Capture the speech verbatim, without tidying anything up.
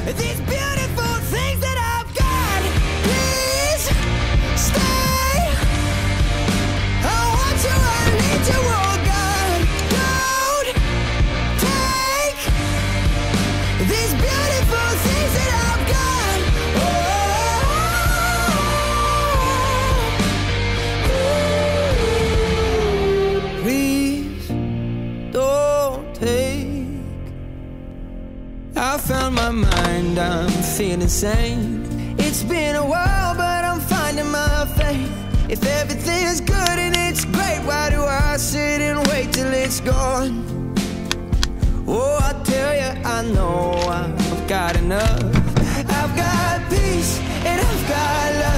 these beautiful things that I've got. Please stay. I want you, I need you, oh God. Don't take these beautiful things that I've got. Oh, please don't take. I found my mind, I'm feeling sane. It's been a while, but I'm finding my faith. If everything is good and it's great, why do I sit and wait till it's gone? Oh, I tell you, I know I've got enough. I've got peace and I've got love.